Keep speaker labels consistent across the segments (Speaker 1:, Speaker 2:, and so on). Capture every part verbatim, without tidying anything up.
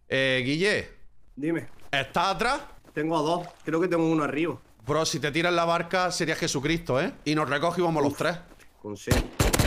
Speaker 1: Eh, Guille.
Speaker 2: Dime.
Speaker 1: ¿Estás atrás?
Speaker 2: Tengo a dos. Creo que tengo uno arriba.
Speaker 1: Bro, si te tiras la barca sería Jesucristo, ¿eh? Y nos recoge y vamos Uf, los tres.
Speaker 2: Con sed.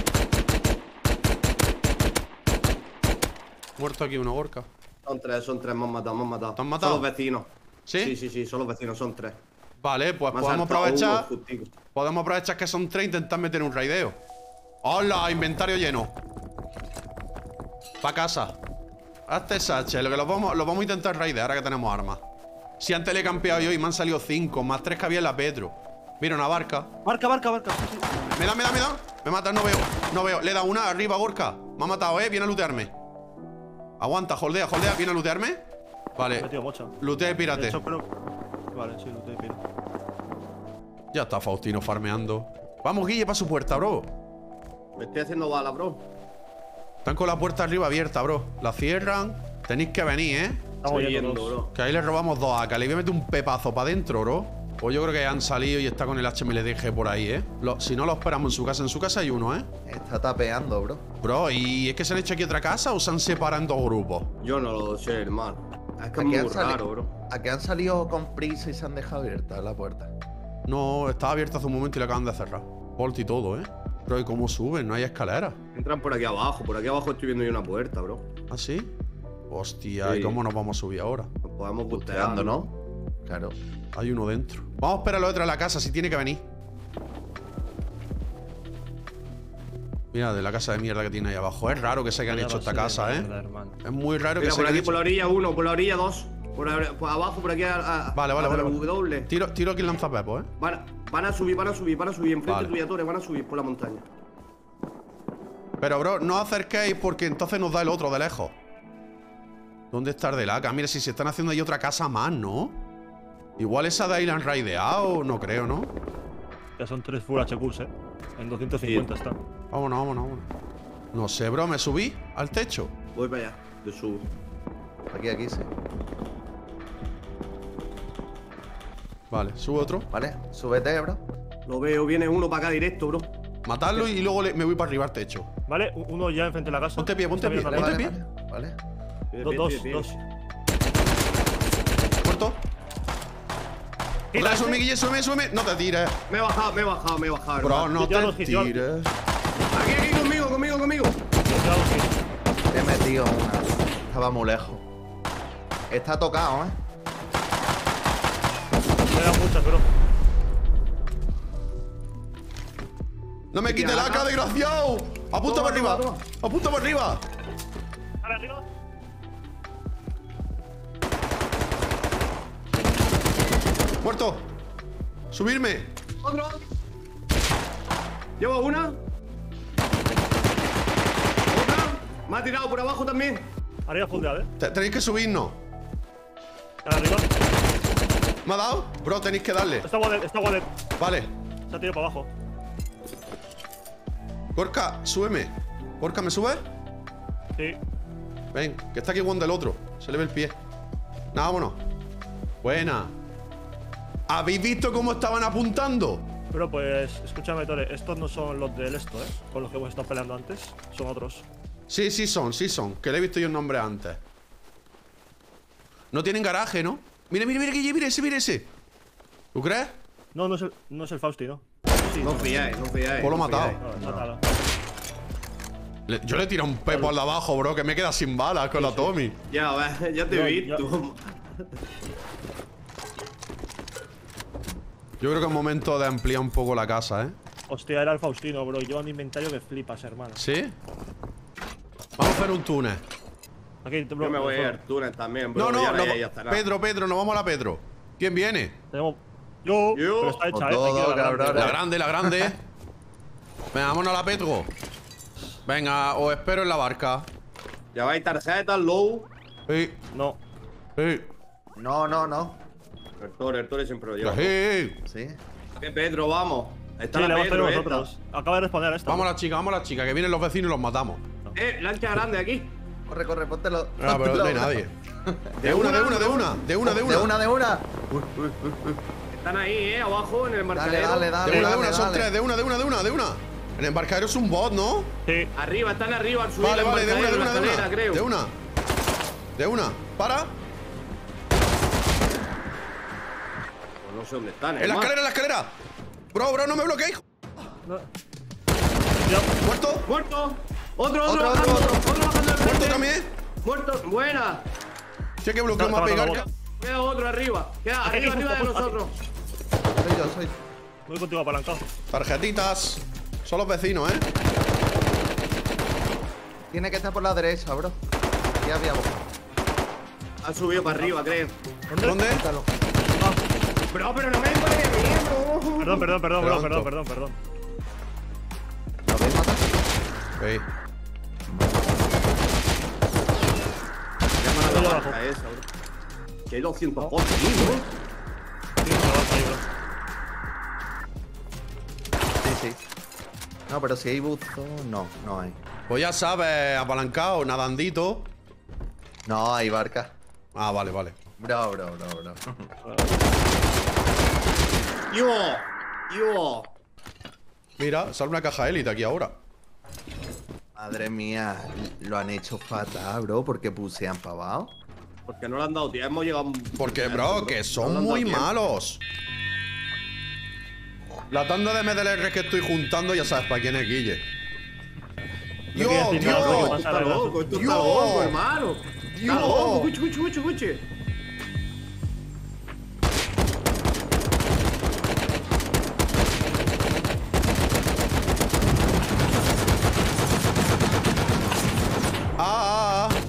Speaker 1: Muerto aquí uno, Gorka.
Speaker 2: Son tres, son tres. Me han matado, me han matado.
Speaker 1: ¿Te han matado?
Speaker 2: Son los vecinos.
Speaker 1: ¿Sí?
Speaker 2: Sí, sí, sí. Son los vecinos, son tres.
Speaker 1: Vale, pues podemos aprovechar. Podemos aprovechar que son tres e intentar meter un raideo. ¡Hola! Inventario lleno. Pa' casa. Hazte Sache, lo que lo vamos, lo vamos a intentar raidear ahora que tenemos armas. Si antes le he campeado yo y me han salido cinco, más tres que había en la Petro. Mira, una barca.
Speaker 2: Barca, barca, barca.
Speaker 1: Me da, me da, me da. Me mata, no veo, no veo. Le da una arriba, Gorka. Me ha matado, eh. Viene a lootearme. Aguanta, holdea, holdea. ¿Viene a lootearme? Vale. Lootea y pírate.
Speaker 3: Vale, sí, lootea y pírate.
Speaker 1: Ya está Faustino farmeando. Vamos, Guille, para su puerta, bro.
Speaker 2: Me estoy haciendo bala, bro.
Speaker 1: Están con la puerta arriba abierta, bro. La cierran. Tenéis que venir, ¿eh?
Speaker 2: Estamos yendo, bro.
Speaker 1: Que ahí le robamos dos A K. Le voy a meter un pepazo para adentro, bro. Pues yo creo que han salido y está con el H M L D G por ahí, ¿eh? Lo, si no lo esperamos en su casa. En su casa hay uno, ¿eh?
Speaker 4: Está tapeando, bro.
Speaker 1: Bro, ¿y es que se han hecho aquí otra casa o se han separado en dos grupos?
Speaker 2: Yo no lo sé, hermano. Es que es muy raro, bro.
Speaker 4: ¿A qué han salido con prisa y se han dejado abierta la puerta?
Speaker 1: No, estaba abierta hace un momento y la acaban de cerrar. Bolt y todo, ¿eh? Bro, ¿y cómo suben? No hay escalera.
Speaker 2: Entran por aquí abajo. Por aquí abajo estoy viendo yo una puerta, bro.
Speaker 1: ¿Ah, sí? Hostia, sí. ¿Y cómo nos vamos a subir ahora?
Speaker 2: Nos podemos busteando, ¿no?
Speaker 4: Claro.
Speaker 1: Hay uno dentro. Vamos a esperar a los otros en la casa, si tiene que venir. Mira, de la casa de mierda que tiene ahí abajo. Es raro que se hayan hecho esta casa, ¿eh? Mierda, es muy raro
Speaker 2: Mira,
Speaker 1: que se
Speaker 2: hayan
Speaker 1: hecho.
Speaker 2: Por la orilla uno, por la orilla dos. Por, la, por abajo, por aquí a, a,
Speaker 1: vale, vale,
Speaker 2: a
Speaker 1: vale,
Speaker 2: W.
Speaker 1: Tiro, tiro aquí el lanzapepo, ¿eh?
Speaker 2: Van, van a subir, van a subir, van a subir. Enfrente
Speaker 1: vale.
Speaker 2: tuya, Torres, van a subir por la montaña.
Speaker 1: Pero, bro, no os acerquéis porque entonces nos da el otro de lejos. ¿Dónde está el de la A K? Mira, si se están haciendo ahí otra casa más, ¿no? Igual esa de ahí la han raideado, no creo, ¿no?
Speaker 3: Ya son tres full H Qs, ¿eh? En doscientos cincuenta sí. Están.
Speaker 1: Vámonos, vámonos, vámonos. No sé, bro, ¿me subí al techo?
Speaker 2: Voy para allá, yo subo.
Speaker 4: Aquí, aquí, sí.
Speaker 1: Vale, sube otro.
Speaker 4: Vale, súbete, bro.
Speaker 2: Lo veo, viene uno para acá directo, bro.
Speaker 1: Matarlo y luego le, me voy para arriba al techo.
Speaker 3: Vale, uno ya enfrente de la casa.
Speaker 1: Ponte pie, ponte pie, ponte
Speaker 4: vale,
Speaker 1: pie.
Speaker 4: Vale.
Speaker 3: vale. Dos, dos, dos.
Speaker 1: Muerto. Otra, súbeme, Guille, súbeme, súbeme. No te tires.
Speaker 2: Me he bajado, me he bajado, me he bajado.
Speaker 1: Bro,
Speaker 2: hermano.
Speaker 1: no
Speaker 3: yo
Speaker 1: te
Speaker 3: yo
Speaker 1: tires.
Speaker 2: Aquí, aquí, conmigo, conmigo, conmigo.
Speaker 4: He metido una. Estaba muy lejos. Está tocado, ¿eh?
Speaker 3: Me dan muchas, bro.
Speaker 1: No me quite la A K, desgraciado. Apunta para arriba. Apunta para arriba.
Speaker 3: ¿Para arriba?
Speaker 1: Muerto. Subirme.
Speaker 2: Otro. Llevo una. Otra. Me ha tirado por abajo también.
Speaker 3: Arriba fuldeado, ¿eh?
Speaker 1: Te- Tenéis que subirnos.
Speaker 3: Arriba.
Speaker 1: ¿Me ha dado? Bro, tenéis que darle.
Speaker 3: Está Wader, está Wader.
Speaker 1: Vale.
Speaker 3: Se ha tirado para abajo.
Speaker 1: Gorka, súbeme. Gorka, ¿me subes?
Speaker 3: Sí.
Speaker 1: Ven, que está aquí Juan del otro. Se le ve el pie. Nada, vámonos. Buena. ¿Habéis visto cómo estaban apuntando?
Speaker 3: Pero pues, escúchame, Tore, estos no son los del esto, ¿eh? Con los que hemos estado peleando antes. Son otros.
Speaker 1: Sí, sí son, sí son. Que le he visto yo el nombre antes. No tienen garaje, ¿no? Mira, mira, mira, Guille, mira ese, mira ese. ¿Tú crees?
Speaker 3: No, no es el, no es el Fausti, ¿no? Sí,
Speaker 2: No fiáis, no fiáis.
Speaker 1: Pues lo he
Speaker 2: no
Speaker 1: matado.
Speaker 2: fiáis.
Speaker 3: No, mátalo.
Speaker 1: Le- yo le tiro un pepo al de abajo, bro, que me queda sin balas con la Tommy.
Speaker 2: Ya, va, ya te he
Speaker 3: No,
Speaker 2: visto.
Speaker 1: Yo creo que es momento de ampliar un poco la casa, ¿eh?
Speaker 3: Hostia, era el Faustino, bro. Y lleva un inventario que flipas, hermano.
Speaker 1: ¿Sí? Vamos a hacer un túnel.
Speaker 3: Aquí, bro,
Speaker 2: Yo me voy a ir
Speaker 3: bro.
Speaker 2: al túnel también, bro.
Speaker 1: No, no,
Speaker 2: ya,
Speaker 1: no.
Speaker 2: ya, ya estará.
Speaker 1: Pedro, Pedro, nos vamos a la Pedro. ¿Quién viene?
Speaker 3: Tenemos. Yo,
Speaker 2: Yo.
Speaker 3: pero está hecha,
Speaker 4: Con
Speaker 3: ¿eh?
Speaker 4: todo,
Speaker 3: Hay que ir a la
Speaker 4: cabrón.
Speaker 3: grande.
Speaker 1: La grande, la grande. Venga, vámonos a la Pedro. Venga, os espero en la barca.
Speaker 2: Ya vais tarjeta, low.
Speaker 1: Sí,
Speaker 3: No.
Speaker 1: sí.
Speaker 4: No, no, no.
Speaker 2: El Tore, el Tore siempre lo lleva.
Speaker 1: Sí.
Speaker 4: Sí.
Speaker 2: ¿Qué, Pedro? Vamos. Está
Speaker 3: Sí, le
Speaker 2: la
Speaker 3: hemos
Speaker 2: Pedro,
Speaker 3: traído
Speaker 2: esta.
Speaker 3: nosotros. Acaba de responder a esta.
Speaker 1: Vamos a la chica, vamos a la chica, que vienen los vecinos y los matamos.
Speaker 2: Eh, lancha grande aquí.
Speaker 4: Corre, corre, póntelo.
Speaker 1: Ah, pero no hay nadie. De una, de una, de una, de una, de
Speaker 4: De
Speaker 1: una.
Speaker 4: una, de una. Uy, uy, uy, uy.
Speaker 2: Están ahí, eh, abajo en el
Speaker 4: Dale,
Speaker 2: embarcadero.
Speaker 4: dale, dale.
Speaker 1: De una, de
Speaker 4: dale,
Speaker 1: una, son
Speaker 4: dale.
Speaker 1: tres, de una, de una, de una, de una. El embarcadero es un bot, ¿no?
Speaker 3: Sí.
Speaker 2: Arriba, están arriba al subir
Speaker 1: Vale,
Speaker 2: el
Speaker 1: vale, de una, de
Speaker 2: embarcadero,
Speaker 1: una, de
Speaker 2: la
Speaker 1: una.
Speaker 2: escalera, creo.
Speaker 1: De una. De una. Para.
Speaker 2: Pues no sé dónde están,
Speaker 1: En la escalera, en la escalera. Bro, bro, no me bloquees, hijo.
Speaker 3: No.
Speaker 1: ¿Muerto?
Speaker 2: ¡Muerto! ¡Otro, otro,
Speaker 4: Otro,
Speaker 2: bajando!
Speaker 4: otro,
Speaker 2: ¡Otro bajando al
Speaker 1: ¿Muerto
Speaker 2: frente!
Speaker 1: también?
Speaker 2: ¡Muerto! ¡Buena!
Speaker 1: Sí, que bloqueo
Speaker 3: Está-
Speaker 1: más
Speaker 3: está
Speaker 1: pegar.
Speaker 3: matando
Speaker 2: Queda otro arriba. Queda
Speaker 3: Aquí,
Speaker 2: arriba,
Speaker 3: justo,
Speaker 2: arriba de
Speaker 3: justo,
Speaker 2: nosotros.
Speaker 4: Soy yo, soy.
Speaker 3: Voy contigo apalancado.
Speaker 1: Tarjetitas. Son los vecinos, ¿eh?
Speaker 4: Tiene que estar por la derecha, bro. Aquí había boca.
Speaker 2: Ha subido para arriba, creo.
Speaker 3: ¿Dónde?
Speaker 1: ¿Dónde?
Speaker 4: Quítalo.
Speaker 2: Bro, pero no me puede bien, bro.
Speaker 3: Perdón, perdón, perdón, bro,
Speaker 1: Levanto.
Speaker 3: perdón, perdón, perdón.
Speaker 4: ¿Lo habéis matado?
Speaker 1: Sí.
Speaker 2: Llaman a
Speaker 3: Estoy
Speaker 2: la
Speaker 3: abajo.
Speaker 2: barca esa, bro. Que hay doscientos potes, ¿no?
Speaker 3: Sí, me avanza ahí, bro.
Speaker 4: Sí, sí. No, pero si hay buzo, no, no hay.
Speaker 1: Pues ya sabes, apalancado, nadandito.
Speaker 4: No, hay barca.
Speaker 1: Ah, vale, vale.
Speaker 4: Bro, bro, bro, bro.
Speaker 2: ¡Yo! ¡Yo!
Speaker 1: Mira, sale una caja élite aquí ahora.
Speaker 4: Madre mía, lo han hecho fatal, bro, porque pusean para abajo.
Speaker 2: Porque no le han dado tiempo. Hemos llegado.
Speaker 1: Porque, bro, que
Speaker 2: No
Speaker 1: son
Speaker 2: le han dado
Speaker 1: muy
Speaker 2: tiempo.
Speaker 1: malos. La tanda de M D L R que estoy juntando, ya sabes para quién es Guille.
Speaker 3: No
Speaker 1: ¡Dios,
Speaker 3: quería decir nada,
Speaker 1: Dios!
Speaker 3: porque
Speaker 2: Esto
Speaker 3: pasa
Speaker 2: está
Speaker 3: algo.
Speaker 2: loco, esto está
Speaker 1: Dios.
Speaker 2: loco, hermano. Está
Speaker 1: Dios.
Speaker 2: loco. Escuche, escuche, escuche, escuche.
Speaker 1: ¡Ah! ah, ah.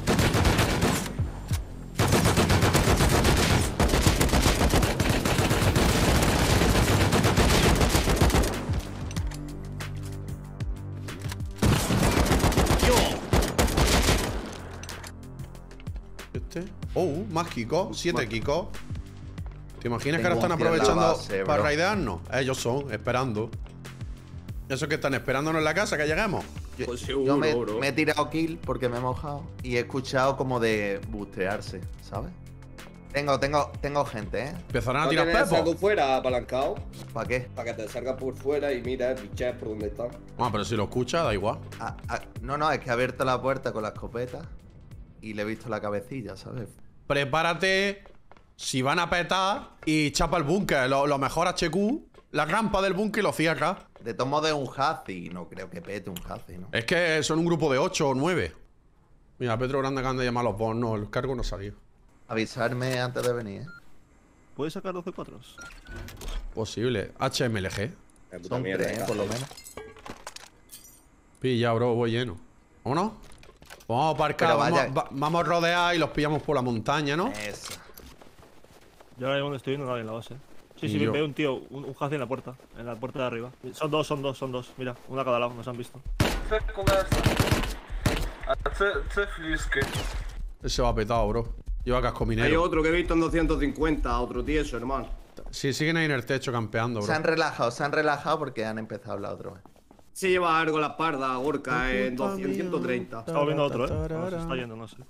Speaker 1: Este. Oh, más Kiko. Siete Kiko. ¿Te imaginas que ahora
Speaker 4: Tengo
Speaker 1: están
Speaker 4: un tío en la
Speaker 1: aprovechando
Speaker 4: base,
Speaker 1: para
Speaker 4: bro.
Speaker 1: raidearnos? Ellos son, esperando. Esos que están esperándonos en la casa que lleguemos.
Speaker 4: Yo,
Speaker 2: Pues
Speaker 4: yo
Speaker 2: seguro,
Speaker 4: me,
Speaker 2: bro.
Speaker 4: me he tirado kill porque me he mojado y he escuchado como de bustearse, ¿sabes? Tengo, tengo, tengo gente, ¿eh?
Speaker 1: Empezarán a
Speaker 5: ¿No
Speaker 1: tirar
Speaker 5: tienes algo
Speaker 1: pepos.
Speaker 5: fuera apalancado?
Speaker 4: ¿Para qué?
Speaker 5: Para que te salga por fuera y mira, pichas por donde está.
Speaker 1: Ah, pero si lo escucha, da igual.
Speaker 4: Ah, ah, no, no, es que he abierto la puerta con la escopeta y le he visto la cabecilla, ¿sabes?
Speaker 1: Prepárate si van a petar y chapa el búnker. Lo, lo mejor H Q, la rampa del búnker y lo cierra.
Speaker 4: De tomo de un Hazi, no creo que pete un Hazi, ¿no?
Speaker 1: Es que son un grupo de ocho o nueve. Mira, Petro Grande acaban de llamar a los boss. No, el cargo no salió.
Speaker 4: Avisarme antes de venir, ¿eh?
Speaker 3: ¿Puedes sacar doce cuatros?
Speaker 1: Posible. H M L G.
Speaker 5: La puta
Speaker 4: Son
Speaker 5: mierda,
Speaker 4: tres, ¿eh?
Speaker 5: eh.
Speaker 4: Por lo menos.
Speaker 1: Pilla, bro, voy lleno. ¿Vámonos? Vamos a aparcar,
Speaker 4: Pero
Speaker 1: vamos,
Speaker 4: vaya-
Speaker 1: va- vamos a rodear y los pillamos por la montaña, ¿no?
Speaker 4: Eso.
Speaker 3: Yo ahora donde estoy viendo nadie en la base. Sí, sí,
Speaker 1: Y yo.
Speaker 3: veo un tío, un, un hazi en la puerta. En la puerta de arriba. Son dos, son dos, son dos. Mira, una a cada lado, nos han visto.
Speaker 6: Це колеса. А це, це фліски.
Speaker 1: Ese va petado, bro. Lleva casco
Speaker 2: Hay
Speaker 1: minero.
Speaker 2: otro que he visto en doscientos cincuenta, otro tieso, hermano.
Speaker 1: Sí, siguen ahí en el techo campeando,
Speaker 4: Se han
Speaker 1: bro.
Speaker 4: relajado, se han relajado porque han empezado a hablar otra vez.
Speaker 2: Se lleva algo la espalda, Gorka, en doscientos, ciento treinta.
Speaker 3: Estaba viendo otro, eh. No, se está yendo, no sé.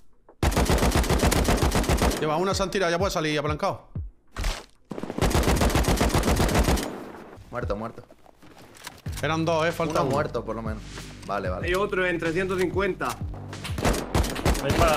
Speaker 1: Lleva una santira, ya puede salir apalancado.
Speaker 4: Muerto, muerto.
Speaker 1: Eran dos, eh, falta
Speaker 4: Uno
Speaker 1: uno.
Speaker 4: muerto, por lo menos. Vale, vale.
Speaker 2: Hay otro en trescientos cincuenta.
Speaker 3: Ahí para.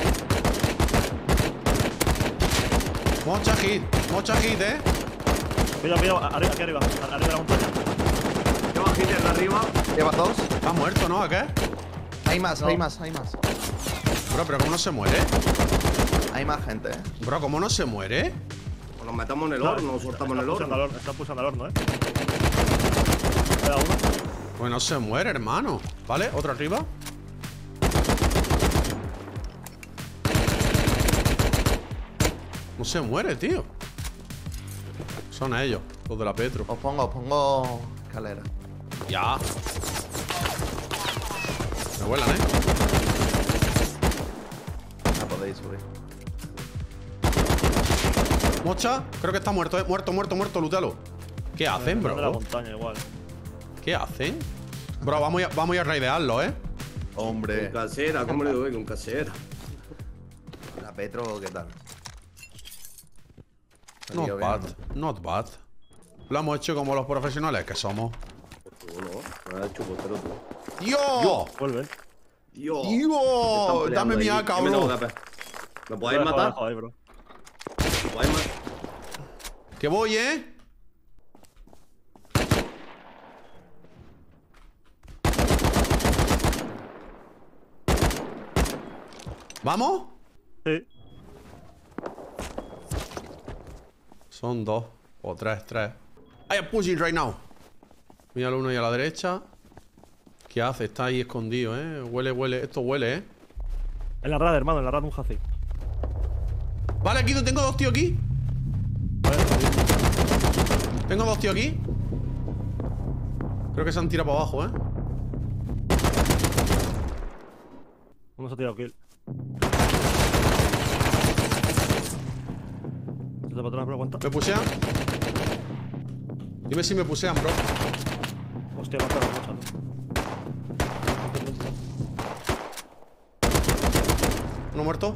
Speaker 1: Mucha hit, mucha hit, eh.
Speaker 3: Mira, mira, arriba, aquí arriba. Arriba de la montaña.
Speaker 2: Lleva hitter de arriba.
Speaker 4: ¿Llevas dos?
Speaker 1: Está muerto, ¿no? ¿A qué?
Speaker 4: Hay más,
Speaker 3: No.
Speaker 4: hay más, hay más.
Speaker 1: Bro, pero ¿cómo no se muere?
Speaker 4: Hay más gente, ¿eh?
Speaker 1: Bro, ¿cómo no se muere?
Speaker 2: Pues nos metamos en el horno, nos soltamos en el
Speaker 3: Está pulsando al
Speaker 2: horno.
Speaker 3: horno, está pulsando al horno, eh. Queda uno.
Speaker 1: Pues no se muere, hermano. ¿Vale? Otro arriba. No se muere, tío. Son ellos, los de la Petro.
Speaker 4: Os pongo, os pongo escalera.
Speaker 1: Ya. Me vuelan, ¿eh?
Speaker 4: La podéis subir.
Speaker 1: Mocha, creo que está muerto, ¿eh? Muerto, muerto, muerto, lútalo. ¿Qué hacen,
Speaker 3: De la
Speaker 1: bro?
Speaker 3: montaña, igual.
Speaker 1: ¿Qué hacen? Bro, vamos a, vamos a ir a raidearlo, ¿eh?
Speaker 4: Hombre.
Speaker 2: Con casera, ¿cómo le doy? Con casera.
Speaker 4: La Petro, ¿qué tal?
Speaker 1: Not
Speaker 4: Salió
Speaker 1: bad,
Speaker 4: bien,
Speaker 1: not bad. Lo hemos hecho como los profesionales que somos.
Speaker 5: Uno, me ha hecho portero tú.
Speaker 1: ¡Dios!
Speaker 3: Vuelve.
Speaker 2: Dios.
Speaker 1: ¡Dios! Dame mi A,
Speaker 2: Yo me tengo que
Speaker 1: cabrón.
Speaker 2: ape- ¿Me podéis
Speaker 3: Dejo,
Speaker 2: matar?
Speaker 3: dejo ahí, bro.
Speaker 2: ¿Me podéis matar?
Speaker 1: Que voy, ¿eh? ¿Vamos?
Speaker 3: Sí.
Speaker 1: Son dos. O tres, tres. I am pushing right now. Mira uno ahí a la derecha. ¿Qué hace? Está ahí escondido, ¿eh? Huele, huele. Esto huele, ¿eh?
Speaker 3: En la rad, hermano, en la rad un hazi.
Speaker 1: Vale, aquí tengo dos tíos aquí.
Speaker 3: Vale.
Speaker 1: Tengo dos tíos aquí. Creo que se han tirado para abajo, ¿eh?
Speaker 3: Uno se ha tirado kill. ¿Se te para atrás, bro? ¿Cuánto?
Speaker 1: ¿Me pusean? Dime si me pusean, bro.
Speaker 3: Hostia, me ha pegado mucho, ¿no?
Speaker 1: ¿Uno muerto?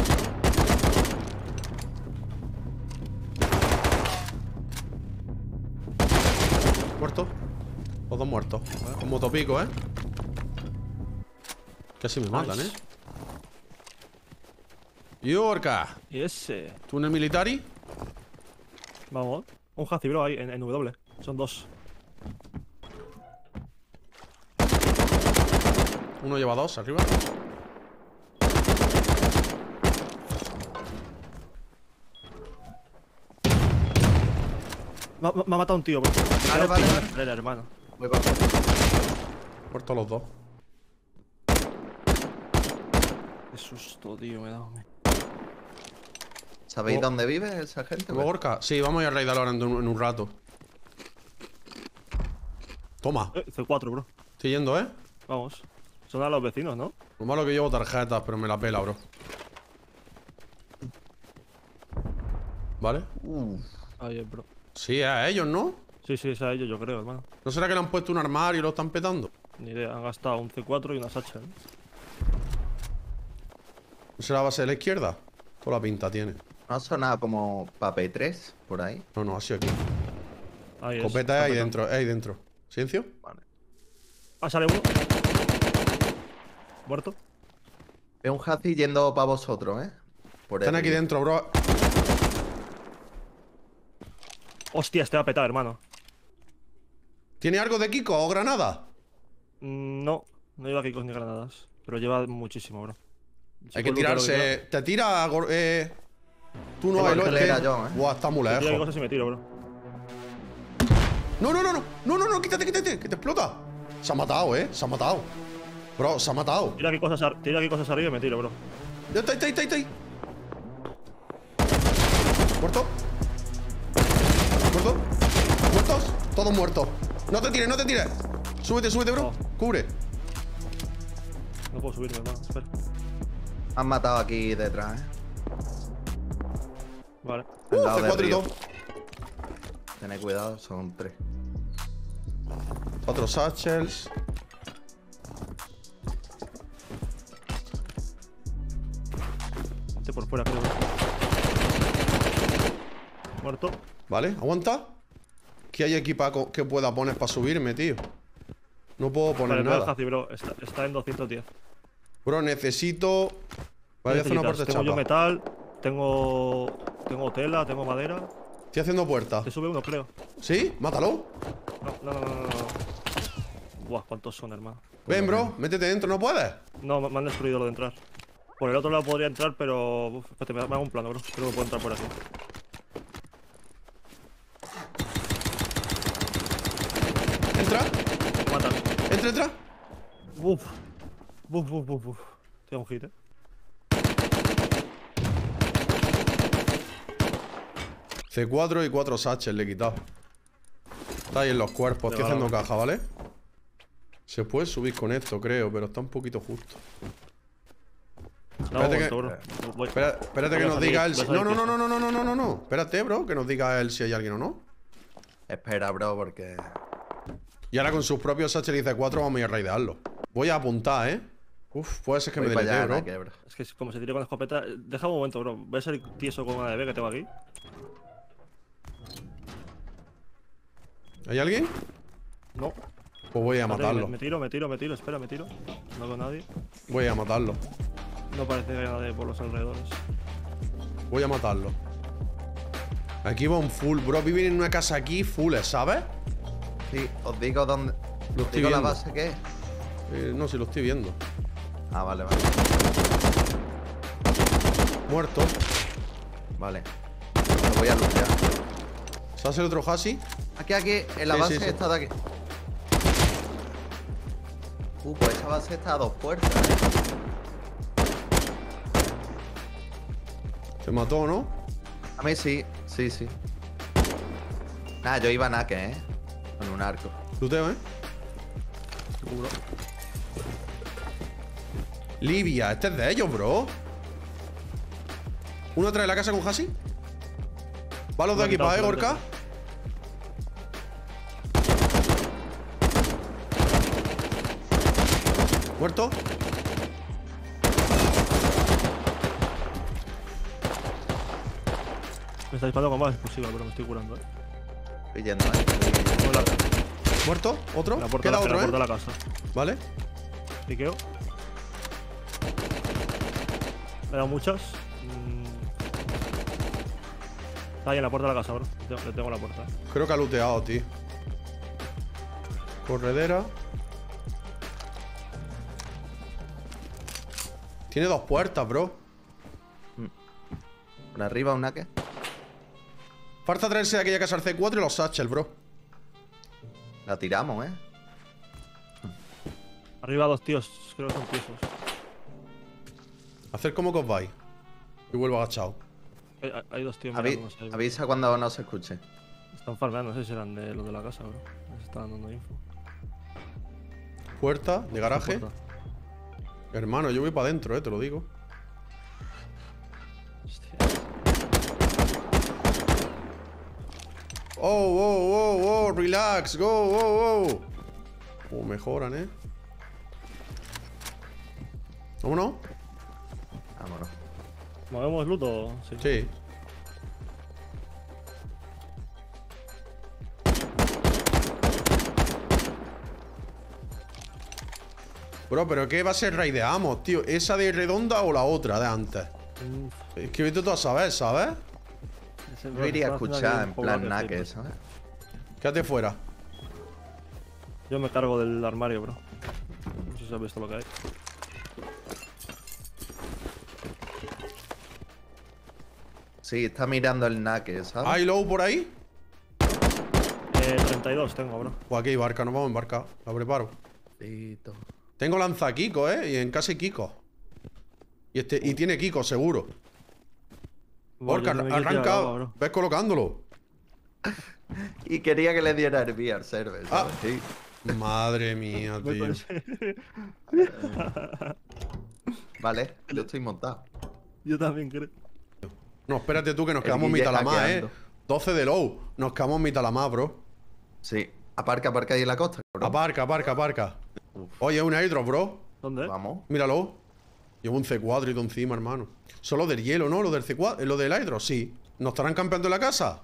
Speaker 1: Muerto. Los dos muertos. Con motopico, ¿eh? Casi me matan, ¿eh? Yorka.
Speaker 3: Y ese.
Speaker 1: ¿Túnel militari?
Speaker 3: Vamos. Un hazi, bro, ahí, en, en W. Son dos.
Speaker 1: Uno lleva dos arriba.
Speaker 3: Me, ha- me ha matado un tío, bro.
Speaker 4: Vale, vale, vale.
Speaker 3: Vale, hermano.
Speaker 4: Voy para
Speaker 1: Muertos los dos.
Speaker 3: Qué susto, tío, me he dado.
Speaker 4: ¿Sabéis
Speaker 1: Oh.
Speaker 4: dónde vive esa gente?
Speaker 1: ¿Luego Gorka? Sí, vamos a ir a raidarlo ahora en un, en un rato. Toma.
Speaker 3: Eh, C cuatro, bro.
Speaker 1: Estoy yendo, ¿eh?
Speaker 3: Vamos. Son a los vecinos, ¿no?
Speaker 1: Lo malo que llevo tarjetas, pero me la pela, bro. ¿Vale?
Speaker 3: Ahí es, bro.
Speaker 1: Sí, a ellos, ¿no?
Speaker 3: Sí, sí, es a ellos, yo creo, hermano.
Speaker 1: ¿No será que le han puesto un armario y lo están petando?
Speaker 3: Ni idea, han gastado un C cuatro y una Satchel.
Speaker 1: ¿No será la base de la izquierda? Toda la pinta tiene.
Speaker 4: ¿No ha sonado como para P tres por ahí?
Speaker 1: No, no, ha sido aquí.
Speaker 3: Ahí es.
Speaker 1: Copeta es ahí
Speaker 3: Escopeta.
Speaker 1: dentro, es ahí dentro. ¿Silencio?
Speaker 4: Vale.
Speaker 3: Ah, sale uno. Muerto.
Speaker 4: Veo un hazi yendo para vosotros, ¿eh? Por
Speaker 1: Están
Speaker 4: el-
Speaker 1: aquí dentro, bro.
Speaker 3: Hostia, este va a petar, hermano.
Speaker 1: ¿Tiene algo de Kiko o granada?
Speaker 3: Mm, no, no lleva kikos ni granadas. Pero lleva muchísimo, bro. Si
Speaker 1: Hay que
Speaker 3: puedo lootear lo
Speaker 1: tirarse.
Speaker 3: quiera.
Speaker 1: Te tira. Gor- Eh... Tú no,
Speaker 4: Tengo
Speaker 1: el
Speaker 4: escalera
Speaker 1: oeste.
Speaker 4: yo, ¿eh?
Speaker 1: Buah, está muy
Speaker 3: Si tira
Speaker 1: lejos.
Speaker 3: cosas y me tiro, bro.
Speaker 1: No, no, no, no. No, no, no, quítate, quítate, que te explota. Se ha matado, eh. Se ha matado. Bro, se ha matado.
Speaker 3: Tira aquí cosas, ar- tira aquí cosas arriba y me tiro, bro.
Speaker 1: Ya está, ahí, está, ahí, está, ahí. ¿Muerto? ¿Muerto? ¿Muertos? Todos muertos. No te tires, no te tires. Súbete, súbete, bro.
Speaker 3: No.
Speaker 1: Cubre.
Speaker 3: No puedo subirme, hermano. Espera.
Speaker 4: Han matado aquí detrás, ¿eh?
Speaker 3: Vale.
Speaker 1: Uh,
Speaker 4: Al lado
Speaker 1: C
Speaker 4: del
Speaker 1: cuatro y
Speaker 4: río.
Speaker 1: dos.
Speaker 4: Tened cuidado, son tres.
Speaker 1: Cuatro satchels.
Speaker 3: Este por fuera, creo. Muerto.
Speaker 1: Vale, aguanta. ¿Qué hay aquí para co- que pueda poner para subirme, tío? No puedo poner
Speaker 3: Vale, no el
Speaker 1: nada.
Speaker 3: hazi, bro. Está, está en doscientos diez.
Speaker 1: Bro, necesito. Voy a hacer una
Speaker 3: Necesitas,
Speaker 1: puerta
Speaker 3: Tengo yo
Speaker 1: chapa.
Speaker 3: metal, tengo. Tengo tela, tengo madera.
Speaker 1: Estoy haciendo puerta.
Speaker 3: Te sube uno, creo.
Speaker 1: ¿Sí? Mátalo.
Speaker 3: No, no, no, no, no. no. Buah, cuántos son, hermano.
Speaker 1: Ven, bro, métete dentro, ¿no puedes?
Speaker 3: No, me me han destruido lo de entrar. Por el otro lado podría entrar, pero. Uf, espérate, me me hago un plano, bro. Creo que puedo entrar por aquí.
Speaker 1: Entra,
Speaker 3: Me matan.
Speaker 1: entra, entra.
Speaker 3: Uf. Uf, uf, uf, uf. Te da un hit, eh.
Speaker 1: C cuatro y cuatro satchels le he quitado. Está ahí en los cuerpos, estoy
Speaker 3: Vale,
Speaker 1: haciendo
Speaker 3: vale.
Speaker 1: caja, ¿vale? Se puede subir con esto, creo, pero está un poquito justo.
Speaker 3: No,
Speaker 1: Espérate que-
Speaker 3: aguanto, bro. Voy.
Speaker 1: Espera- espérate que
Speaker 3: Voy a
Speaker 1: nos
Speaker 3: salir,
Speaker 1: diga él.
Speaker 3: voy a
Speaker 1: si-
Speaker 3: salir
Speaker 1: No, no, no,
Speaker 3: piso.
Speaker 1: no, no, no, no, no, no, no. Espérate, bro, que nos diga él si hay alguien o no.
Speaker 4: Espera, bro, porque...
Speaker 1: Y ahora con sus propios satchels y C cuatro vamos a ir a raidearlo. Voy a apuntar, ¿eh? Uf, puede ser que
Speaker 4: Voy
Speaker 1: me
Speaker 4: para
Speaker 1: deletee,
Speaker 4: allá,
Speaker 1: bro.
Speaker 4: nada que, bro.
Speaker 3: Es que como se tire con la escopeta. Deja un momento, bro. Voy a salir tieso con una D B que tengo aquí.
Speaker 1: ¿Hay alguien?
Speaker 3: No.
Speaker 1: Pues voy a
Speaker 3: Espérate,
Speaker 1: matarlo.
Speaker 3: Me, me tiro, me tiro, me tiro. Espera, me tiro. No veo a nadie.
Speaker 1: Voy a matarlo.
Speaker 3: No parece que haya nadie por los alrededores.
Speaker 1: Voy a matarlo. Aquí va un full, bro. Viven en una casa aquí full, ¿sabes?
Speaker 4: Sí, os digo dónde.
Speaker 1: Lo
Speaker 4: ¿Os
Speaker 1: estoy
Speaker 4: digo la
Speaker 1: viendo.
Speaker 4: base qué es?
Speaker 1: Eh, no, si lo estoy viendo.
Speaker 4: Ah, vale, vale.
Speaker 1: Muerto.
Speaker 4: Vale. Lo voy a luchar.
Speaker 1: ¿Se hace el otro Hasi?
Speaker 4: Aquí, aquí, en la
Speaker 1: Sí,
Speaker 4: base
Speaker 1: sí, sí.
Speaker 4: está de aquí. Uh, pues esa base está a dos puertas, ¿eh?
Speaker 1: Se mató, ¿no?
Speaker 4: A mí sí, sí, sí. Nada, yo iba a naque, ¿eh? Con un arco.
Speaker 1: Luteo, ¿eh?
Speaker 3: Seguro.
Speaker 1: Libia, este es de ellos, bro. Uno trae la casa con Hasi. Va los de
Speaker 3: Me ha
Speaker 1: aquí
Speaker 3: quitado
Speaker 1: para, ¿eh,
Speaker 3: frente,
Speaker 1: Gorka? Muerto.
Speaker 3: Me está disparando con más explosiva, pero me estoy curando, eh.
Speaker 4: Estoy yendo, ¿eh?
Speaker 3: En la,
Speaker 1: Muerto. Otro.
Speaker 3: en la puerta,
Speaker 1: Queda
Speaker 3: de la, en
Speaker 1: otro,
Speaker 3: la puerta
Speaker 1: ¿eh?
Speaker 3: de la casa.
Speaker 1: Vale.
Speaker 3: Piqueo. Me he dado muchas. Mm. Está ahí en la puerta de la casa, bro. Le tengo, le tengo la puerta.
Speaker 1: Creo que ha looteado, tío. Corredera. Tiene dos puertas, bro.
Speaker 4: Por arriba un naque.
Speaker 1: Falta traerse de aquella casa al C cuatro y los satchel, bro.
Speaker 4: La tiramos, ¿eh?
Speaker 3: Arriba dos tíos, creo que son pisos.
Speaker 1: Hacer como que os vais. Y vuelvo agachado.
Speaker 3: Hay, hay- hay dos tíos
Speaker 4: Avi-
Speaker 3: mirándonos ahí, bro.
Speaker 4: avisa cuando no se escuche.
Speaker 3: Están farmeando, no sé si eran de los de la casa, bro. Les están dando info.
Speaker 1: Puerta de garaje.
Speaker 3: Puerta.
Speaker 1: Hermano, yo voy para adentro, eh, te lo digo.
Speaker 3: Hostia.
Speaker 1: Oh, oh, oh, oh, relax, go, oh, oh. Oh, mejoran, eh. ¿Vámonos?
Speaker 4: Vámonos.
Speaker 3: ¿Movemos loot o...? Sí.
Speaker 1: Sí. Bro, pero ¿qué va a ser raideamos, tío? ¿Esa de redonda o la otra de antes?
Speaker 3: Uf,
Speaker 1: Es que vete tú a saber, ¿sabes?
Speaker 3: ese-
Speaker 4: Yo iría a
Speaker 3: están haciendo
Speaker 4: escuchar
Speaker 3: aquí
Speaker 4: en
Speaker 3: un poco
Speaker 4: plan
Speaker 3: de
Speaker 4: naque,
Speaker 3: flip.
Speaker 4: ¿sabes?
Speaker 1: Quédate fuera.
Speaker 3: Yo me cargo del armario, bro. No sé si has visto lo que hay.
Speaker 4: Sí, está mirando el naque, ¿sabes?
Speaker 1: ¿Hay low por ahí?
Speaker 3: Eh, treinta y dos tengo, bro.
Speaker 1: Pues aquí hay barca, nos vamos a embarcar. La preparo.
Speaker 4: Listo.
Speaker 1: Tengo lanza Kiko, eh. Y en casa hay Kiko. Y, este, y tiene Kiko, seguro. Porque
Speaker 3: Yo me quiero tirar al
Speaker 1: arranca.
Speaker 3: agua, bro.
Speaker 1: Ves colocándolo.
Speaker 4: Y quería que le diera el V al server, ¿sabes?
Speaker 1: Ah.
Speaker 4: Sí.
Speaker 1: Madre mía,
Speaker 3: Me
Speaker 1: tío.
Speaker 3: parece-
Speaker 4: Vale, yo estoy montado.
Speaker 3: Yo también creo.
Speaker 1: No, espérate tú que nos
Speaker 4: El
Speaker 1: quedamos
Speaker 4: Guille
Speaker 1: mitad la más, eh.
Speaker 4: hackeando.
Speaker 1: doce de low. Nos quedamos mitad la más, bro.
Speaker 4: Sí. Aparca, aparca ahí en la costa, bro.
Speaker 1: Aparca, aparca, aparca. Oye, un airdrop, bro.
Speaker 3: ¿Dónde?
Speaker 4: Vamos.
Speaker 1: Míralo. Llevo un C cuatro y todo encima, hermano. Solo del hielo, ¿no? Lo del C cuatro. ¿Lo del airdrop? Sí. ¿Nos estarán campeando en la casa?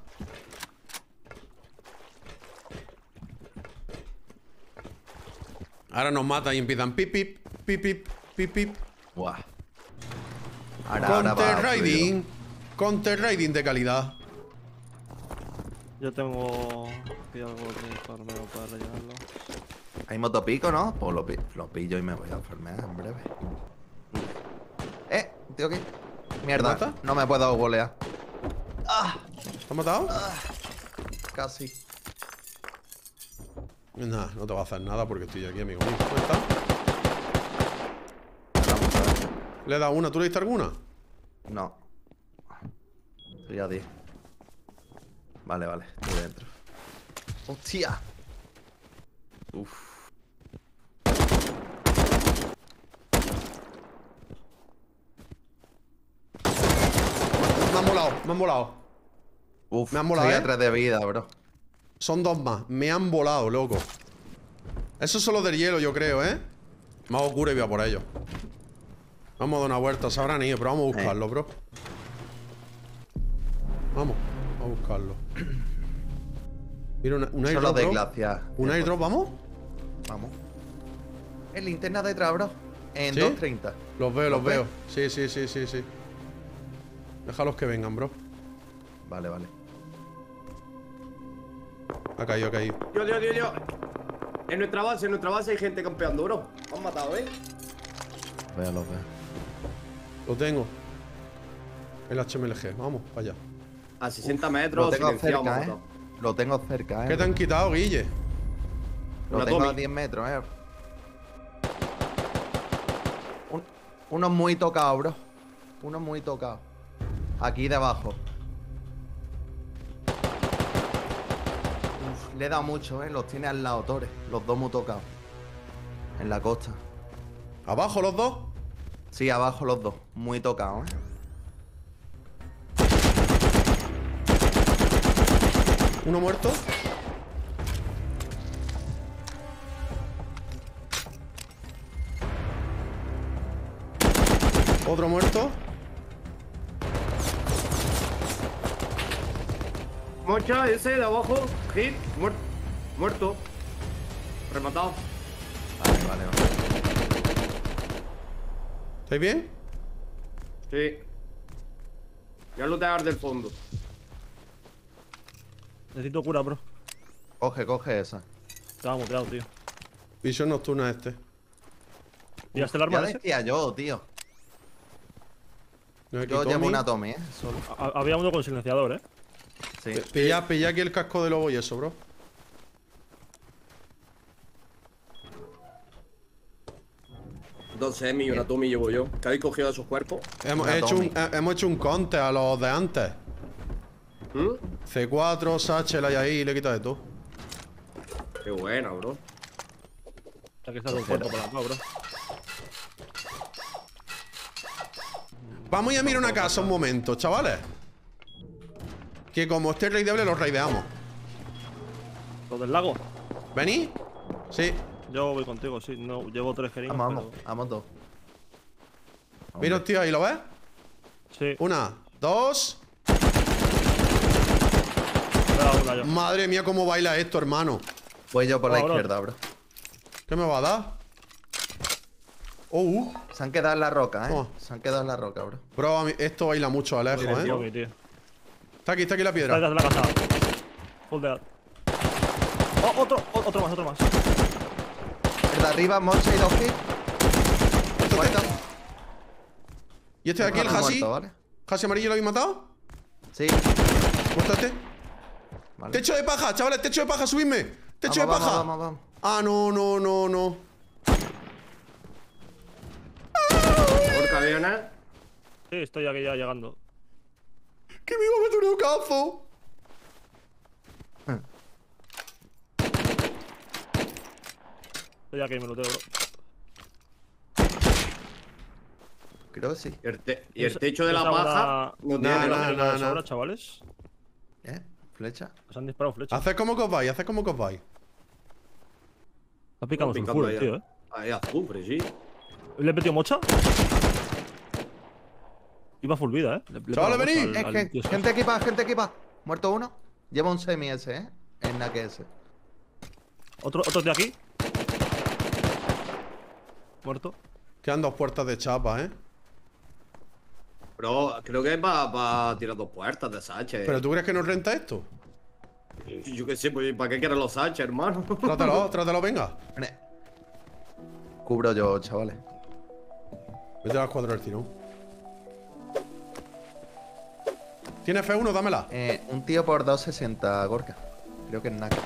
Speaker 1: Ahora nos matan y empiezan pip, pip, pip, pip, pip, pip.
Speaker 4: Buah. Ahora, ahora va
Speaker 1: Counter
Speaker 4: fluido.
Speaker 1: raiding. Counter raiding de calidad.
Speaker 3: Yo tengo aquí algo de farmeo para rellenarlo.
Speaker 4: Hay motopico, ¿no? Pues lo, pi- lo pillo y me voy a farmear en breve. Eh, tío, ¿qué? Mierda,
Speaker 1: mata?
Speaker 4: no me puedo golear. Ah,
Speaker 1: ¿Te has matado?
Speaker 4: casi.
Speaker 1: Nah, no te va a hacer nada porque estoy aquí, amigo mío. ¿Dónde está?
Speaker 4: Vamos a ver.
Speaker 1: ¿Le he dado una? ¿Tú le diste alguna?
Speaker 4: No. Estoy a diez. Vale, vale, estoy dentro. ¡Hostia! Uf.
Speaker 1: Me han volado, me han volado.
Speaker 4: Uf,
Speaker 1: Me han volado,
Speaker 4: estoy
Speaker 1: ¿eh?
Speaker 4: a tres de vida, bro.
Speaker 1: Son dos más. Me han volado, loco. Esos son los del hielo, yo creo, ¿eh? Me hago cura y voy a por ellos. Vamos a dar una vuelta. Se habrán ido, pero vamos a buscarlo, bro. Vamos, vamos a buscarlo. Mira, una, un
Speaker 4: Solo
Speaker 1: airdrop,
Speaker 4: de
Speaker 1: bro.
Speaker 4: glaciar.
Speaker 1: ¿Un airdrop, vamos?
Speaker 4: Vamos. En linterna detrás, bro. En
Speaker 1: ¿Sí?
Speaker 4: dos treinta.
Speaker 1: Los veo, los
Speaker 4: ¿Los ves?
Speaker 1: veo. Sí, sí, sí, sí, sí. Déjalos que vengan, bro.
Speaker 4: Vale, vale.
Speaker 1: Ha caído, ha caído.
Speaker 2: Tío, tío, tío, tío. En nuestra base, en nuestra base hay gente campeando, bro. Me han matado, ¿eh?
Speaker 4: Veo, los veo.
Speaker 1: Lo tengo. El H M L G. Vamos, para allá.
Speaker 2: A sesenta metros,
Speaker 4: Lo tengo
Speaker 2: silenciado, me han
Speaker 4: cerca, eh.
Speaker 2: matado.
Speaker 4: Lo tengo cerca, eh.
Speaker 1: ¿Qué te han quitado, Guille?
Speaker 4: Lo
Speaker 2: Una
Speaker 4: tengo
Speaker 2: Tommy.
Speaker 4: a diez metros, eh. Un- uno muy tocado, bro. Uno muy tocado. Aquí debajo. Uf, le he dado mucho, eh. Los tiene al lado, Torres. Los dos muy tocados. En la costa.
Speaker 1: ¿Abajo los dos?
Speaker 4: Sí, abajo los dos. Muy tocados, eh.
Speaker 1: Uno muerto. Otro muerto.
Speaker 2: Mocha, ese de abajo. Hit. Muerto. Muerto. Rematado.
Speaker 4: Vale, vale, vale.
Speaker 1: ¿Estáis bien?
Speaker 2: Sí. Ya lo te del fondo.
Speaker 3: Necesito cura, bro.
Speaker 4: Coge, coge esa.
Speaker 3: Estaba muteado, tío.
Speaker 1: Visión nocturna este.
Speaker 3: ¿Pillaste el
Speaker 4: Ya
Speaker 3: arma ese?
Speaker 4: decía yo, tío.
Speaker 1: No hay
Speaker 4: Yo
Speaker 1: aquí
Speaker 4: llevo
Speaker 1: Tommy.
Speaker 4: una Tommy, eh. Solo.
Speaker 3: Ha- Había uno con silenciador, eh.
Speaker 4: Sí.
Speaker 1: Pilla, pilla aquí el casco de lobo y eso, bro.
Speaker 2: Dos semi y una Tommy llevo yo. ¿Qué habéis cogido de esos cuerpos?
Speaker 1: Hemos
Speaker 4: Una
Speaker 1: hecho, un,
Speaker 4: Tommy.
Speaker 1: he- hemos hecho un conte a los de antes.
Speaker 2: ¿Mm?
Speaker 1: C cuatro, Satchel hay ahí y le quita de todo.
Speaker 2: Qué buena, bro.
Speaker 3: Aquí está un cuerpo por la bro.
Speaker 1: Vamos a ir a mirar una casa un momento, chavales. Que como esté raideable, los raideamos.
Speaker 3: ¿Los del lago?
Speaker 1: ¿Venís? Sí.
Speaker 3: Yo voy contigo, sí. No, llevo tres jeringas.
Speaker 4: Vamos, vamos.
Speaker 3: pero-
Speaker 4: Vamos dos.
Speaker 1: Mira, tío, ahí lo ves.
Speaker 3: Sí.
Speaker 1: Una, dos.
Speaker 3: Me he dado una yo.
Speaker 1: Madre mía, cómo baila esto, hermano.
Speaker 4: Voy yo por la
Speaker 3: Ahora.
Speaker 4: izquierda, bro.
Speaker 1: ¿Qué me va a dar? Oh, uh.
Speaker 4: Se han quedado en la roca, eh.
Speaker 1: Toma.
Speaker 4: Se han quedado en la roca, bro.
Speaker 1: Bro, a mí- esto baila mucho a lejos,
Speaker 3: Tío,
Speaker 1: ¿eh?
Speaker 3: mi tío.
Speaker 1: Está aquí, está aquí la
Speaker 3: Está
Speaker 1: piedra.
Speaker 3: detrás de la casa. Full dead. Oh, otro, o- otro más, otro más.
Speaker 4: El de arriba, Moncha y dos hits.
Speaker 1: Esto
Speaker 4: Muerto.
Speaker 1: te- ¿Y este de aquí, el
Speaker 4: Uno
Speaker 1: Hasi?
Speaker 4: muerto, ¿vale?
Speaker 1: ¿Hasi amarillo lo habéis matado?
Speaker 4: Sí.
Speaker 1: ¿Muerto este?
Speaker 4: Vale.
Speaker 1: ¡Techo de paja, chavales! ¡Techo de paja, subidme! ¡Techo
Speaker 4: Vamos,
Speaker 1: de paja!
Speaker 4: Vamos, vamos, vamos.
Speaker 1: Ah, no, no, no, no.
Speaker 2: ¿Por qué había una?
Speaker 3: Sí, estoy aquí ya llegando.
Speaker 1: ¡Que me iba a meter un cazo!
Speaker 3: Estoy aquí, me lo tengo, bro.
Speaker 4: Creo que sí.
Speaker 2: Y el, te- y el
Speaker 3: Esa-
Speaker 2: techo de la
Speaker 3: esa
Speaker 2: paja.
Speaker 3: una-
Speaker 2: No
Speaker 1: Nah,
Speaker 2: tiene
Speaker 1: nah,
Speaker 2: nada.
Speaker 3: Una
Speaker 1: nah,
Speaker 3: de
Speaker 1: nah.
Speaker 3: sobra, chavales.
Speaker 4: ¿Eh? ¿Flecha?
Speaker 3: Nos han disparado flechas.
Speaker 1: Haced como que os vais, haced como que os vais.
Speaker 3: Está picando
Speaker 2: Picando
Speaker 3: sulfuro,
Speaker 2: ahí,
Speaker 3: tío, eh.
Speaker 2: Ahí, azufre, sí.
Speaker 3: ¿Le he metido mocha? Iba full vida, eh. Le- le he
Speaker 1: Chavales,
Speaker 3: pegado
Speaker 1: venid.
Speaker 3: mocha
Speaker 4: Es
Speaker 3: al-
Speaker 4: que,
Speaker 3: al tío ese.
Speaker 4: gente equipa, gente equipa. Muerto uno. Lleva un semi ese, eh. En la que ese.
Speaker 3: Otro, otro de aquí. Muerto.
Speaker 1: Quedan dos puertas de chapa, ¿eh?
Speaker 2: Pero creo que es para tirar dos puertas de Sache.
Speaker 1: ¿Pero tú crees que nos renta esto?
Speaker 2: Yo qué sé, pues ¿para qué quieren los Sache, hermano?
Speaker 1: Trátalo, trátalo, venga.
Speaker 4: Vale. Cubro yo, chavales.
Speaker 1: Vete a las cuatro del tirón. ¿Tienes F uno? Dámela.
Speaker 4: Eh, un tío por doscientos sesenta, Gorka. Creo que es Naka.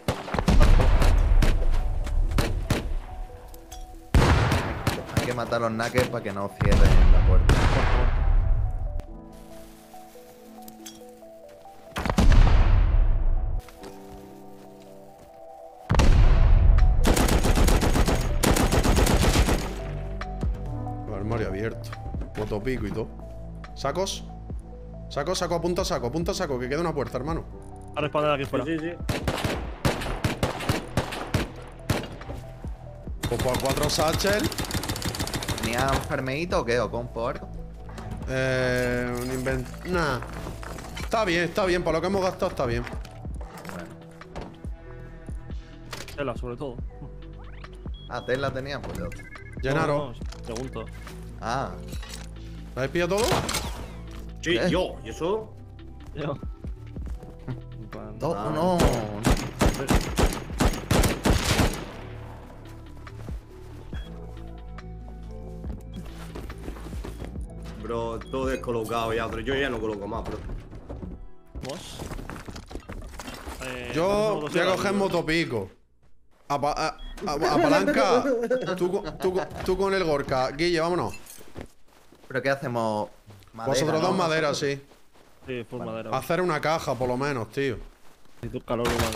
Speaker 4: Hay que matar a los Nakers para que no cierren la puerta.
Speaker 1: El armario abierto. Motopico y todo. ¿Sacos? Saco, saco, apunta saco, apunta saco, que queda una puerta, hermano.
Speaker 3: A responder aquí fuera.
Speaker 2: Sí, sí, sí.
Speaker 1: Pues por cuatro satchel.
Speaker 4: ¿Tenía un farmeito o qué? ¿O compo o algo?
Speaker 1: Eh. Un invent. Nah. Está bien, está bien. Para lo que hemos gastado, está bien.
Speaker 3: Tela, sobre todo.
Speaker 4: Ah, Tesla tenía, pues yo.
Speaker 1: Llenaro.
Speaker 3: No, no, pregunto.
Speaker 4: Ah,
Speaker 1: ¿La habéis pillado todo?
Speaker 2: Sí,
Speaker 4: ¿Qué?
Speaker 2: yo. ¿Y eso?
Speaker 3: Yo.
Speaker 4: No,
Speaker 2: Ah.
Speaker 4: no.
Speaker 2: Bro, todo descolocado ya, pero yo ya no coloco más, bro.
Speaker 3: Vamos. Eh,
Speaker 1: Yo
Speaker 3: vamos
Speaker 1: voy a
Speaker 3: la
Speaker 1: coger
Speaker 3: luz.
Speaker 1: motopico. Apa- a- a- apalanca. Tú, con- tú, con- tú con el Gorka. Guille, vámonos.
Speaker 4: ¿Pero qué hacemos? Madera,
Speaker 1: Vosotros dos
Speaker 4: ¿no?
Speaker 1: maderas, sí.
Speaker 3: Sí, full madera.
Speaker 1: Hacer una caja, por lo menos, tío.
Speaker 3: Y tu calor humano.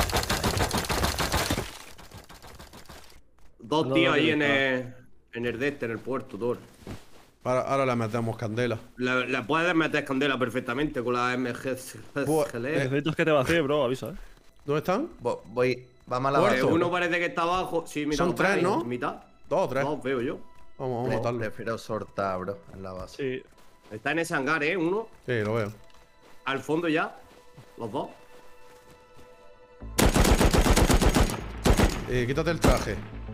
Speaker 2: Dos
Speaker 3: No,
Speaker 2: tíos
Speaker 3: no,
Speaker 2: ahí
Speaker 3: no,
Speaker 2: en
Speaker 3: no.
Speaker 2: el, en el de este, en el puerto, todo.
Speaker 1: Ahora, ahora le metemos candela.
Speaker 2: Le, le puedes meter candela perfectamente con la M G
Speaker 1: Pues,
Speaker 2: G L.
Speaker 3: Necesitas que te vacíe, bro, avisa, eh.
Speaker 1: ¿Dónde están?
Speaker 4: Vo- Voy. Vamos a la
Speaker 1: Puerto.
Speaker 2: Eh, uno parece que está abajo. Sí, mitad.
Speaker 1: Son tres, ¿no?
Speaker 2: Mitad.
Speaker 1: Dos o tres.
Speaker 2: Dos veo yo.
Speaker 1: Vamos, vamos a
Speaker 4: Pre-
Speaker 1: matarlo.
Speaker 4: Prefiero soltar, bro, en la base.
Speaker 3: Sí.
Speaker 2: Está en ese hangar, ¿eh? Uno.
Speaker 1: Sí, lo veo.
Speaker 2: Al fondo ya. Los dos.
Speaker 1: Eh, quítate el traje.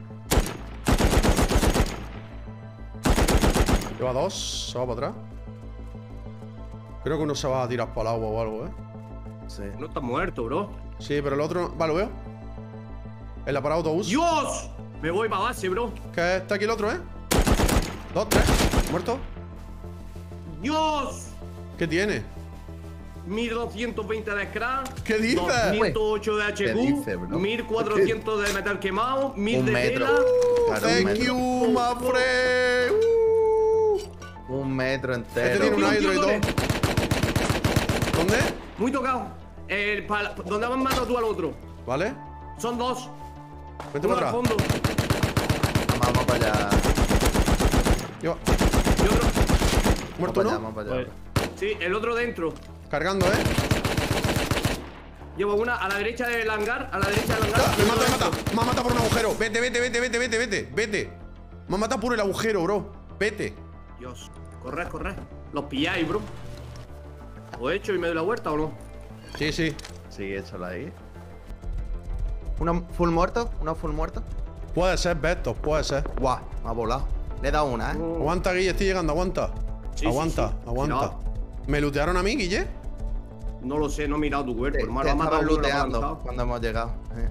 Speaker 1: Lleva dos, se va para atrás. Creo que uno se va a tirar para el agua o algo, ¿eh?
Speaker 4: Sí.
Speaker 2: No está muerto, bro.
Speaker 1: Sí, pero el otro... Vale, lo veo. En la parada de autobús.
Speaker 2: ¡Dios! Me voy para base, bro.
Speaker 1: ¿Qué? Está aquí el otro, ¿eh? Dos, tres. ¿Muerto?
Speaker 2: ¡Dios!
Speaker 1: ¿Qué tiene?
Speaker 2: mil doscientos veinte de scrap.
Speaker 1: ¿Qué dices?
Speaker 2: doscientos ocho de H Q.
Speaker 4: ¿Qué dices, bro?
Speaker 2: mil cuatrocientos de metal quemado. mil
Speaker 4: Un
Speaker 2: de
Speaker 4: metro.
Speaker 2: tela.
Speaker 4: Claro, un
Speaker 1: Thank
Speaker 4: metro.
Speaker 1: you, my friend. Uh.
Speaker 4: Un metro
Speaker 1: Este
Speaker 4: entero.
Speaker 1: tiene un
Speaker 2: Tío,
Speaker 1: hydro y
Speaker 2: tío,
Speaker 1: todo.
Speaker 2: ¿dónde?
Speaker 1: ¿Dónde?
Speaker 2: Muy tocado. El, pa- ¿Dónde has matado tú al otro?
Speaker 1: ¿Vale?
Speaker 2: Son dos.
Speaker 1: Vente
Speaker 2: Uno
Speaker 1: para
Speaker 2: al
Speaker 1: atrás.
Speaker 2: fondo.
Speaker 4: Vamos, vamos para allá.
Speaker 1: Lleva.
Speaker 2: Y otro.
Speaker 4: Vamos
Speaker 1: ¿Muerto
Speaker 4: para allá,
Speaker 1: uno?
Speaker 4: vamos para allá.
Speaker 3: Voy.
Speaker 2: Sí, el otro dentro.
Speaker 1: Cargando, ¿eh?
Speaker 2: Llevo una a la derecha del hangar. A la derecha del hangar.
Speaker 1: Ah, me mata, me mata. Me ha matado por un agujero. Vete, vete, vete, vete, vete, vete. Vete. Me ha matado por el agujero, bro. Vete.
Speaker 2: Dios. Corred, corred. Los pilláis, bro. ¿Lo he hecho y me doy la vuelta o no?
Speaker 1: Sí, sí.
Speaker 4: Sí, échala ahí. ¿Uno full muerto? ¿Uno full muerto?
Speaker 1: Puede ser, Beto, puede ser.
Speaker 4: Guau, me ha volado. Le he dado una, ¿eh?
Speaker 1: Aguanta, Guille, estoy llegando, aguanta.
Speaker 2: Sí,
Speaker 1: aguanta,
Speaker 2: sí, sí.
Speaker 1: aguanta.
Speaker 2: Cuidado.
Speaker 1: ¿Me lootearon a mí, Guille?
Speaker 2: No lo sé, no he mirado tu cuerpo,
Speaker 4: Te,
Speaker 2: hermano.
Speaker 4: te
Speaker 2: Ha matado
Speaker 4: estaban
Speaker 2: uno, lo ha
Speaker 4: looteando
Speaker 2: matado.
Speaker 4: cuando hemos llegado. ¿eh?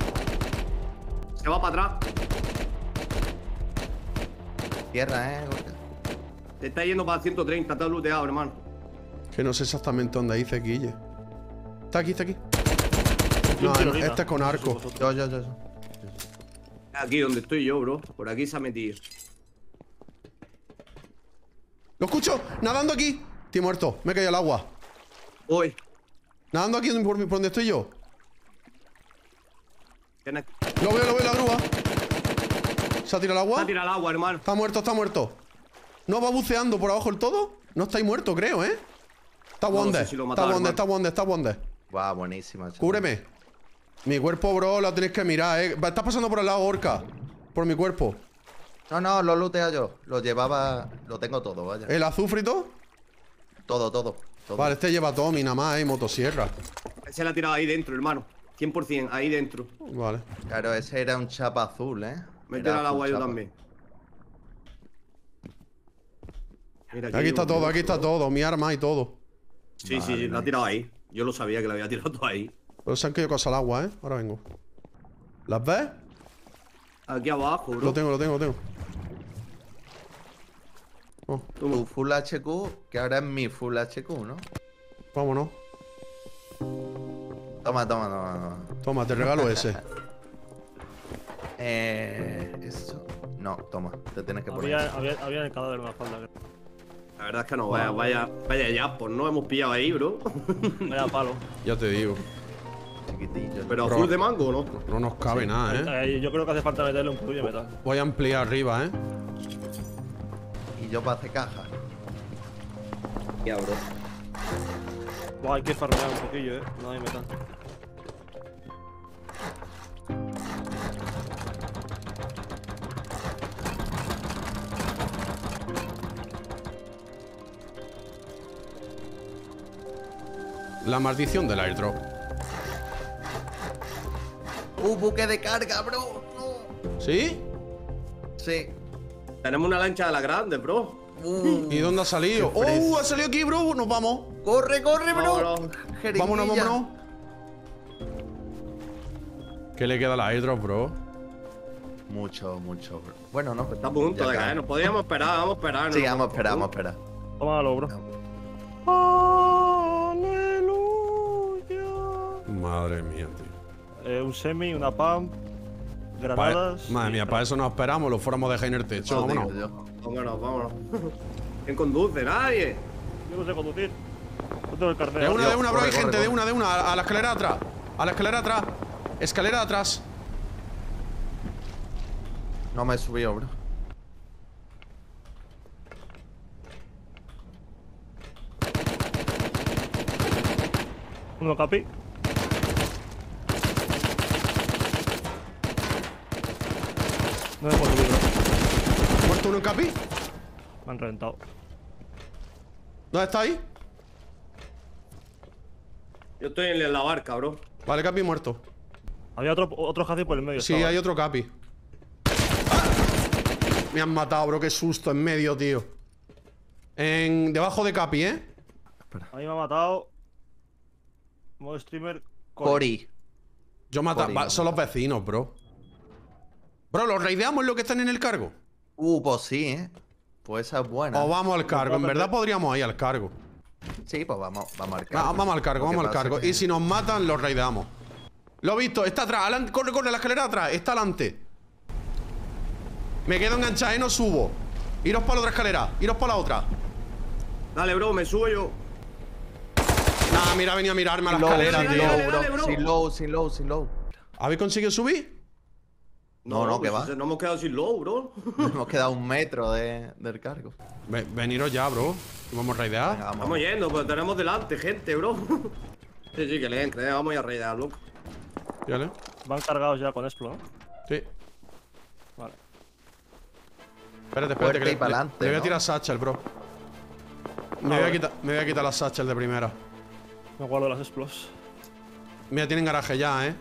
Speaker 2: Se va para atrás.
Speaker 4: Tierra, ¿eh? Gorka?
Speaker 2: Te está yendo para ciento treinta. Te has looteado, hermano.
Speaker 1: Que no sé exactamente dónde dice Guille. Está aquí, está aquí.
Speaker 3: Y un
Speaker 1: No,
Speaker 3: tirolina.
Speaker 1: este es con
Speaker 3: No sé si
Speaker 1: arco.
Speaker 3: vosotros.
Speaker 4: Yo, yo, yo. yo.
Speaker 2: Aquí donde estoy yo, bro. Por aquí se ha metido.
Speaker 1: ¡Lo escucho! ¡Nadando aquí! Estoy muerto, me he caído al agua.
Speaker 2: Voy.
Speaker 1: Nadando aquí por, por donde estoy yo.
Speaker 2: Tienes-
Speaker 1: Lo veo, lo veo, la grúa. ¿Se ha tirado al
Speaker 2: Se
Speaker 1: agua?
Speaker 2: ha tirado al agua, hermano.
Speaker 1: Está muerto, está muerto. ¿No va buceando por abajo el todo? No estáis muerto, creo, ¿eh? Está
Speaker 2: No, no
Speaker 1: Wonder,
Speaker 2: sé si lo
Speaker 1: está
Speaker 2: mataron,
Speaker 1: Wonder,
Speaker 2: hermano.
Speaker 1: está Wonder, está Wonder.
Speaker 4: Guau, buenísima. chaval.
Speaker 1: Cúbreme. Mi cuerpo, bro, lo tenéis que mirar, ¿eh? Estás pasando por el lado, Orca. Por mi cuerpo.
Speaker 4: No, no, lo looteo yo. Lo llevaba. Lo tengo todo, vaya.
Speaker 1: ¿El azufrito?
Speaker 4: Todo, todo. todo.
Speaker 1: Vale, este lleva Tommy nada más, ¿eh? Motosierra.
Speaker 2: Se la ha tirado ahí dentro, hermano. cien por cien, ahí dentro.
Speaker 1: Vale.
Speaker 4: Claro, ese era un chapa azul, ¿eh?
Speaker 2: Me he
Speaker 4: Era
Speaker 2: tirado al
Speaker 4: full
Speaker 2: agua yo
Speaker 4: chapa.
Speaker 2: también. Mira,
Speaker 1: Aquí está
Speaker 2: llevo
Speaker 1: todo,
Speaker 2: mucho,
Speaker 1: aquí está
Speaker 2: bro.
Speaker 1: todo. Mi arma y todo.
Speaker 2: Sí, sí,
Speaker 4: Vale,
Speaker 2: sí, lo ha
Speaker 4: nice.
Speaker 2: tirado ahí. Yo lo sabía que lo había tirado todo ahí.
Speaker 1: Pero se han caído cosas al agua, ¿eh? Ahora vengo. ¿Las ves?
Speaker 2: Aquí abajo, bro.
Speaker 1: Lo tengo, lo tengo, lo tengo. Oh,
Speaker 4: Tu full H Q, que ahora es mi full H Q, ¿no?
Speaker 1: vámonos.
Speaker 4: Toma, toma, toma, toma.
Speaker 1: Toma, te regalo ese.
Speaker 4: Eh. Eso. No, toma, te tienes que poner.
Speaker 3: Había, había, había en el cadáver una espalda. creo.
Speaker 2: La verdad es que no, vaya, vaya, vaya ya, pues no hemos pillado ahí, bro.
Speaker 3: Vaya palo.
Speaker 1: Ya te digo.
Speaker 4: Chiquitillo.
Speaker 2: Pero a
Speaker 1: Bro.
Speaker 2: full de mango, ¿no?
Speaker 1: No nos cabe nada, ¿eh?
Speaker 3: Eh, yo creo que hace falta meterle un poquito de metal.
Speaker 1: Voy a ampliar arriba, ¿eh?
Speaker 4: Y yo para hacer caja.
Speaker 5: Ya, bro.
Speaker 3: Buah, hay que farmear un poquillo, eh. No hay metal.
Speaker 1: La maldición del airdrop.
Speaker 4: ¡Uh, buque de carga, bro! No.
Speaker 1: ¿Sí?
Speaker 4: Sí.
Speaker 2: Tenemos una lancha de la grande, bro.
Speaker 4: Uh,
Speaker 1: ¿Y dónde ha salido?
Speaker 4: qué fresco.
Speaker 1: ¡Oh! Ha salido aquí, bro. Nos vamos.
Speaker 4: ¡Corre, corre, bro!
Speaker 2: Vámonos.
Speaker 4: Jeringuilla.
Speaker 1: Vámonos, vámonos. ¿Qué le queda a la airdrop, bro?
Speaker 4: Mucho, mucho, bro. Bueno, no.
Speaker 2: Está a punto
Speaker 4: ya
Speaker 2: de
Speaker 4: cae.
Speaker 2: caer. Nos podíamos esperar, vamos a esperar.
Speaker 4: Sí,
Speaker 2: ¿no?
Speaker 4: vamos a esperar, vamos a esperar.
Speaker 3: Tómalo, bro. Aleluya.
Speaker 1: Madre mía, tío.
Speaker 3: Eh, un semi, una pump,
Speaker 1: Pa-
Speaker 3: granadas.
Speaker 1: Madre
Speaker 3: y
Speaker 1: mía, para eso nos esperamos. Lo fuéramos a dejar en el techo.
Speaker 4: Eso
Speaker 1: Vámonos.
Speaker 4: digo yo.
Speaker 2: Vámonos, vámonos. ¿Quién conduce? Nadie.
Speaker 3: Yo no sé conducir. No tengo el carnet.
Speaker 1: De una, de una, bro. Hay
Speaker 4: Corre,
Speaker 1: gente,
Speaker 4: corre,
Speaker 1: de una, de una. A la escalera de atrás. A la escalera de atrás. Escalera de atrás.
Speaker 4: No me he subido, bro.
Speaker 3: Uno capi. No me puedo subir, bro.
Speaker 1: ¿Muerto uno en capi?
Speaker 3: Me han reventado.
Speaker 1: ¿Dónde está ahí?
Speaker 2: Yo estoy en la barca, bro.
Speaker 1: Vale, capi muerto.
Speaker 3: Había otro, otro Hazi por el medio.
Speaker 1: Sí,
Speaker 3: estaba.
Speaker 1: hay otro capi. ¡Ah! Me han matado, bro. Qué susto en medio, tío. En... Debajo de capi, ¿eh?
Speaker 3: A mí me ha matado. Modo streamer.
Speaker 4: Cori.
Speaker 1: Yo mata...
Speaker 4: Joder,
Speaker 1: va,
Speaker 4: no.
Speaker 1: son los vecinos, bro. Bro, ¿los raideamos los que están en el cargo?
Speaker 4: Uh, pues sí, ¿eh? Pues esa es buena.
Speaker 1: O vamos al cargo. En verdad podríamos ir al cargo.
Speaker 4: Sí, pues vamos, vamos al
Speaker 1: Va-
Speaker 4: cargo.
Speaker 1: vamos al cargo,
Speaker 4: Lo que
Speaker 1: vamos al
Speaker 4: pasa
Speaker 1: cargo.
Speaker 4: que-
Speaker 1: Y si nos matan, los raideamos. Lo he visto, está atrás. Adelante, corre, corre, la escalera atrás. Está adelante. Me quedo enganchado y no subo. Iros para la otra escalera. Iros para la otra.
Speaker 2: Dale, bro, me subo yo.
Speaker 1: Nah, mira, venía a mirarme a la
Speaker 4: Low,
Speaker 1: escalera,
Speaker 2: dale,
Speaker 1: tío.
Speaker 2: dale,
Speaker 4: low,
Speaker 2: dale,
Speaker 4: bro.
Speaker 2: bro.
Speaker 4: Sin low, sin low, sin low.
Speaker 1: ¿Habéis conseguido subir?
Speaker 4: No, no, que
Speaker 2: pues,
Speaker 4: va.
Speaker 2: Nos hemos quedado sin low, bro.
Speaker 4: Nos hemos quedado un metro de, del cargo.
Speaker 1: Ve- veniros ya, bro. Vamos a raidear.
Speaker 4: Venga, vamos.
Speaker 2: Estamos yendo, pues tenemos delante gente, bro. Sí, sí, que leen, que leen. Vamos a ir a raidear, loco.
Speaker 1: Fíjale.
Speaker 3: Van cargados ya con Explo, ¿no?
Speaker 1: Sí.
Speaker 3: Vale.
Speaker 1: Espérate, espérate.
Speaker 4: Fuerte
Speaker 1: Que le,
Speaker 4: y pa'lante,
Speaker 1: le voy a
Speaker 4: ¿no?
Speaker 1: tirar satchel, bro. Me,
Speaker 3: Ah,
Speaker 1: voy a
Speaker 3: vale.
Speaker 1: quitar, me voy a quitar la satchel de primera.
Speaker 3: Me guardo las Explos.
Speaker 1: Mira, tienen garaje ya, eh.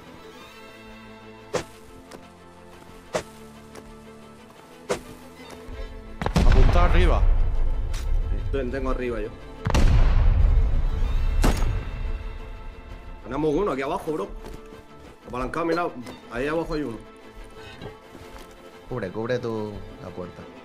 Speaker 1: Apunta arriba.
Speaker 2: Tengo arriba yo. Tenemos uno aquí abajo, bro. Apalancado, mira. Ahí abajo hay uno.
Speaker 4: Cubre, cubre tu la puerta.